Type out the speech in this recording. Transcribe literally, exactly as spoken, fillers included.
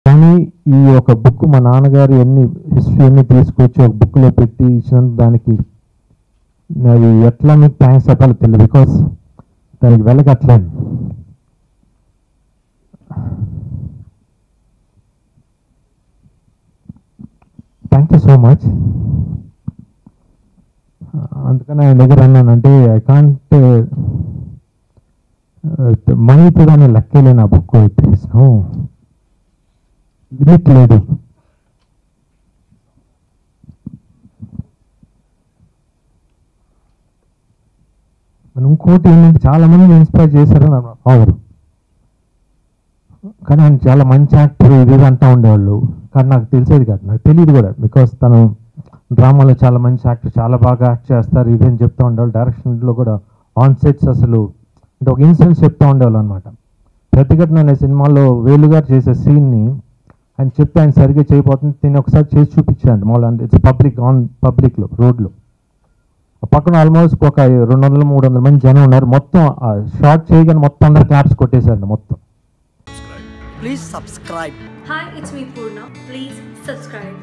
కానీ ఈ ఒక బుక్ మా నాన్నగారు ఎన్ని హిస్టరీ అన్ని తీసుకొచ్చి ఒక బుక్లో పెట్టి ఇచ్చినందుకు దానికి అది ఎట్లా మీకు థ్యాంక్స్ చెప్పాలో తెలియదు, బికాస్ దానికి వెళ్ళగట్లేదు. Thank you so much. అందుకని ఆయన దగ్గర అన్నానంటే ఐ కాంట్ మనీతో కానీ లెక్కలేని ఆ బుక్ నో లిమిట్ లేదు. ఇంకోటి ఏంటంటే చాలా మంది ఇన్స్పైర్ చేశారని నా ఫాదర్, కానీ ఆయన చాలా మంచి యాక్టర్ ఇది అంటూ ఉండేవాళ్ళు, కానీ నాకు తెలిసేది కాదు, నాకు తెలియదు కూడా, బికాస్ తను డ్రామాలో చాలా మంచి యాక్టర్, చాలా బాగా యాక్ట్ చేస్తారు ఇది అని చెప్తూ ఉండేవాళ్ళు. డైరెక్షన్లో కూడా ఆన్ సెట్స్ అసలు అంటే ఒక ఇన్సిడెంట్స్ చెప్తూ ఉండేవాళ్ళు అనమాట. ప్రతిఘటన అనే సినిమాలో వేలుగారు చేసే సీన్ని ఆయన చెప్తే ఆయన సరిగ్గా చేయబోతుంది, నేను ఒకసారి చేసి చూపించాను మామూలు ఇట్స్ పబ్లిక్ ఆన్ పబ్లిక్లో రోడ్లో. పక్కన ఆల్మోస్ట్ ఒక రెండు వందల మూడు వందల మంది జనం ఉన్నారు. మొత్తం షార్ట్ చేయగానే మొత్తం అందరు క్లాప్స్ కొట్టేశారు మొత్తం. Please subscribe. Hi, it's me Purna. Please subscribe.